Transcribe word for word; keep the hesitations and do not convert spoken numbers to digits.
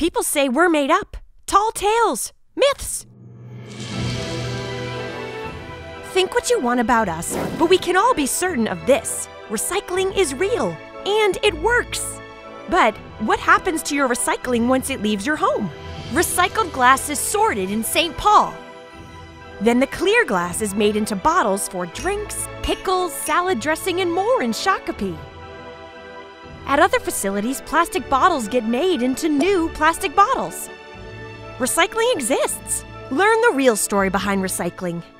People say we're made up. Tall tales. Myths. Think what you want about us, but we can all be certain of this. Recycling is real, and it works. But what happens to your recycling once it leaves your home? Recycled glass is sorted in Saint Paul. Then the clear glass is made into bottles for drinks, pickles, salad dressing, and more in Shakopee. At other facilities, plastic bottles get made into new plastic bottles. Recycling exists. Learn the real story behind recycling.